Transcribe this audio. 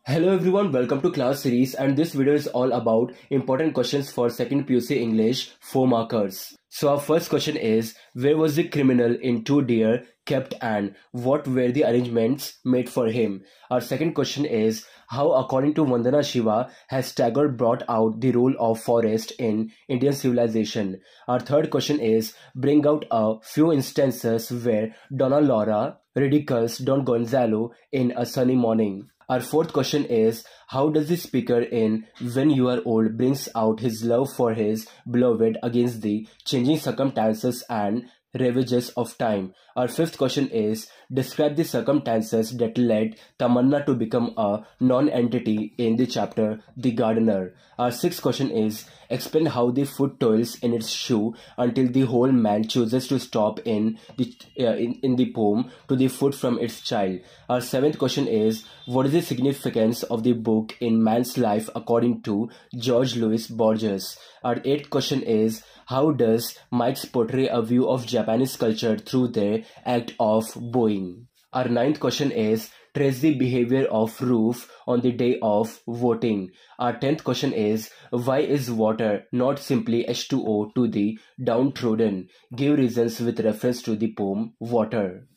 Hello everyone, welcome to class series, and this video is all about important questions for 2nd PUC English 4 markers. So our first question is, where was the criminal in Two Deer kept and what were the arrangements made for him? Our second question is, how according to Vandana Shiva has Tagore brought out the role of forest in Indian civilization? Our third question is, bring out a few instances where Donna Laura ridicules Don Gonzalo in A Sunny Morning. Our fourth question is, how does the speaker in When You Are Old brings out his love for his beloved against the changing circumstances and ravages of time? Our fifth question is, describe the circumstances that led Tamanna to become a non-entity in the chapter The Gardener. Our sixth question is, explain how the foot toils in its shoe until the whole man chooses to stop in the poem to the foot from its child. Our seventh question is, what is the significance of the book in man's life according to George Louis Borges? Our eighth question is, how does Mike's portray a view of Japanese culture through their act of bowing? Our ninth question is, trace the behavior of Roof on the day of voting. Our 10th question is, why is water not simply H2O to the downtrodden? Give reasons with reference to the poem Water.